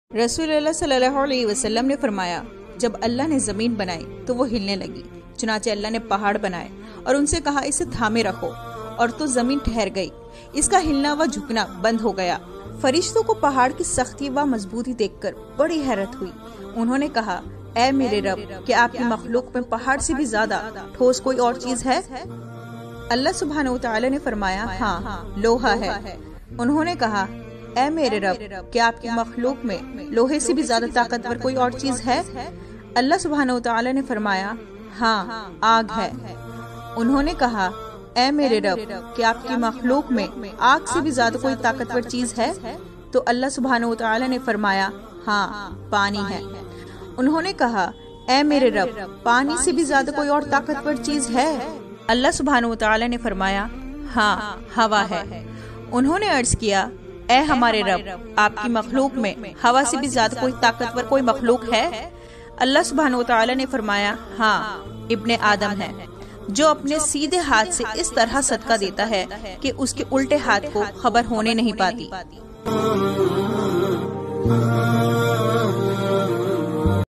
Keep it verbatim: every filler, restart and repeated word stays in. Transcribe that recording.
رسول اللہ صلی اللہ علیہ وسلم نے فرمایا، جب اللہ نے زمین بنائی تو وہ ہلنے لگی، چنانچہ اللہ نے پہاڑ بنائے اور ان سے کہا اسے تھامے رکھو، اور تو زمین ٹھہر گئی، اس کا ہلنا و جھکنا بند ہو گیا۔ فرشتوں کو پہاڑ کی سختی و مضبوطی دیکھ کر بڑی حیرت ہوئی۔ انہوں نے کہا، اے میرے رب، کیا آپ کی مخلوق میں پہاڑ سے بھی زیادہ ٹھوس کوئی اور چیز ہے؟ اللہ سبحانہ وتعالی نے فرمایا، ہاں، لوہا ہے۔ انہوں نے کہا، اے میرے رب، کیا آپ کی مخلوق میں لوہے سے بھی زیادہ طاقتور کوئی اور چیز ہے؟ اللہ سبحانہ وتعالی نے فرمایا، ہاں، آگ ہے۔ انہوں نے کہا، اے میرے رب، کیا آپ کی مخلوق میں آگ سے بھی زیادہ کوئی طاقتور چیز ہے؟ تو اللہ سبحانہ وتعالی نے فرمایا، ہاں، پانی ہے۔ انہوں نے کہا، اے میرے رب، پانی سے بھی زیادہ کوئی اور طاقتور چیز ہے؟ اللہ سبحانہ وتعالی نے فرمایا، ہاں، ہوا ہے۔ انہوں نے عرض کیا، اے ہمارے رب، آپ کی مخلوق میں ہوا سے بھی زیادہ کوئی طاقتور کوئی مخلوق ہے؟ اللہ سبحانہ وتعالی نے فرمایا، ہاں، ابن آدم ہے، جو اپنے سیدھے ہاتھ سے اس طرح صدقہ دیتا ہے کہ اس کے الٹے ہاتھ کو خبر ہونے نہیں پاتی۔